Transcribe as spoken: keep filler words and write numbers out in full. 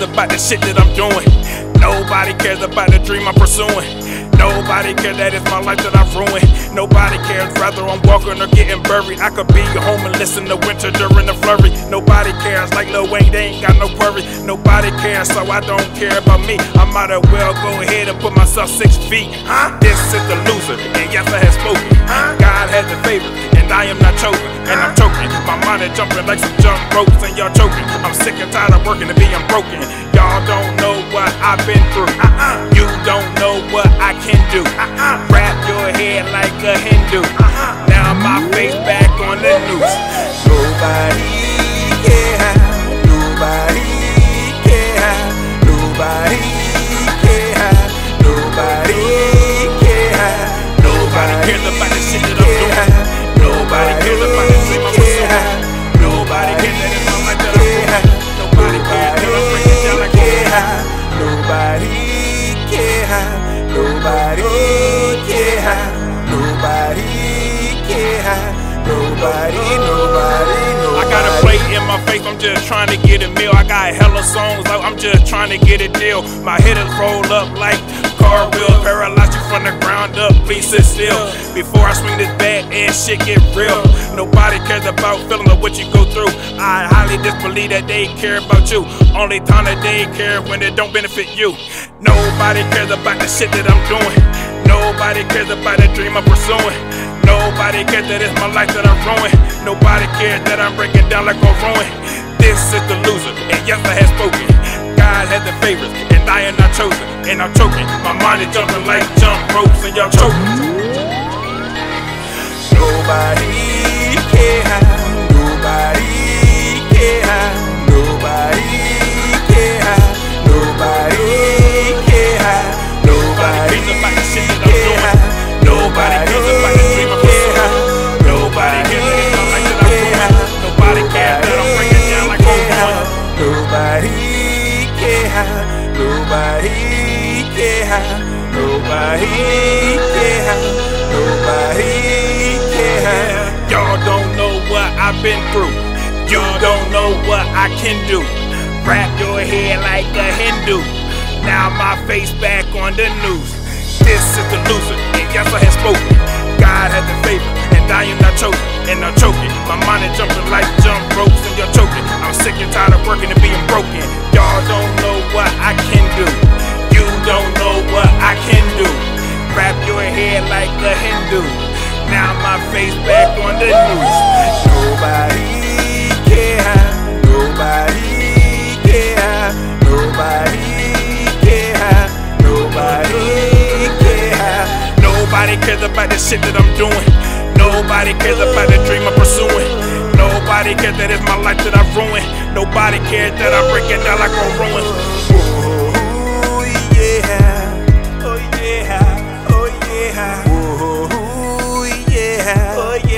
about the shit that I'm doing. Nobody cares about the dream I'm pursuing. Nobody cares that it's my life that I've ruined. Nobody cares whether I'm walking or getting buried. I could be home and listen to winter during the flurry. Nobody cares, like Lil Wayne, they ain't got no worry. Nobody cares, so I don't care about me. I might as well go ahead and put myself six feet. Huh? This is the loser, and yes, I have spoken. Huh? God has the favor, and I am not chosen. And I'm choking, my mind is jumping like some jump ropes, and y'all choking. I'm sick and tired of working to be unbroken. Y'all don't know what I've been through. Uh-uh. You don't know what I can do. Uh-uh. Wrap your head like a Hindu. Uh-huh. Now my face back on the news. Nobody care, nobody care, nobody care, nobody care, nobody cares about the shit that I'm doing. Nobody cares about the dream I'm pursuing. Nobody cares that it's my life that I'm ruining. Nobody cares that I'm breaking down like a Nobody care, nobody care, nobody care, nobody, nobody, nobody. I got a plate in my face, I'm just trying to get a meal. I got hella songs, like I'm just trying to get a deal. My hitters roll up like car wheels, paralyze you from the ground up, please sit still. Before I swing this bat and shit get real. Nobody cares about feeling of what you go through. I highly disbelieve that they care about you. Only time that they care when it don't benefit you. Nobody cares about the shit that I'm doing. Nobody cares about the dream I'm pursuing. Nobody cares that it's my life that I'm ruining. Nobody cares that I'm breaking down like a ruin. This is the loser, and yes, I have spoken. God has the favors, and I am not chosen. And I'm choking, my mind is jumping like jump ropes, and y'all choking. Nobody care, nobody care, nobody care, nobody care, nobody cares about the shit that I'm doing. Nobody cares about the dream I'm pursuing. Nobody cares that it's my life that I'm ruining. Nobody cares that I'm breaking down like a woman. Nobody care, nobody care, nobody care, nobody care. Y'all don't know what I've been through. You don't know what I can do. Wrap your head like a Hindu. Now my face back on the news. This is the loser, and yes, I have spoken. God has the favor, and I am not chosen. And I'm choking, my mind is jumping like jump ropes, and you're choking. I'm sick and tired of working and being broken. Y'all don't know what I can do. You don't know what I can do. Wrap your head like a Hindu. Now my face back on the news. Nobody care, nobody care, nobody care, nobody care. Nobody cares about the shit that I'm doing. Nobody cares about the dream I'm pursuing. Nobody cares that it's my life that I've ruined. Nobody cares that I'm breaking down like a ruin. Oh yeah, oh yeah, oh yeah, oh yeah, oh yeah.